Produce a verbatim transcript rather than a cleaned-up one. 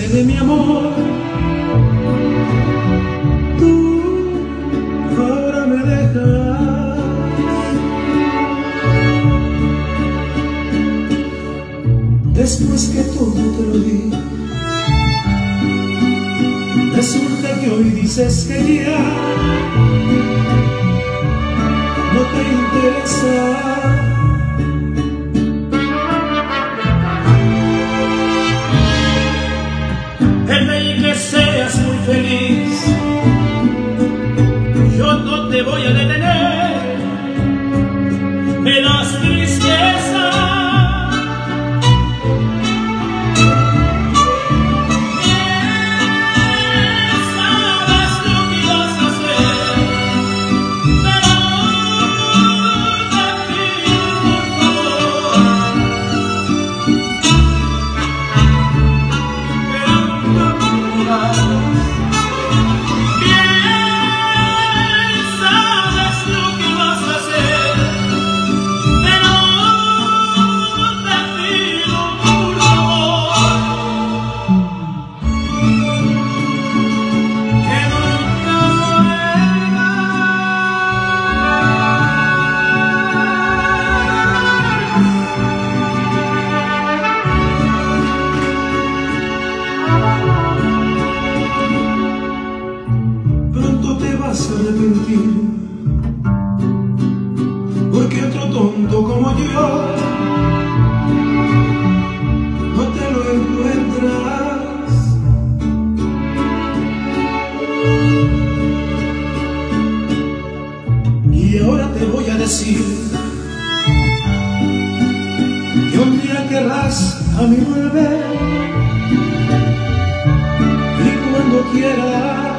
de mi amor. Tú ahora me dejas. Después que todo te lo di, resulta que hoy dices que ya no te interesa. En vez de que seas muy feliz, yo no te voy a detener. Me das tristeza. Vas a arrepentir, porque otro tonto como yo no te lo encuentras. Y ahora te voy a decir que un día querrás a mí volver, y cuando quieras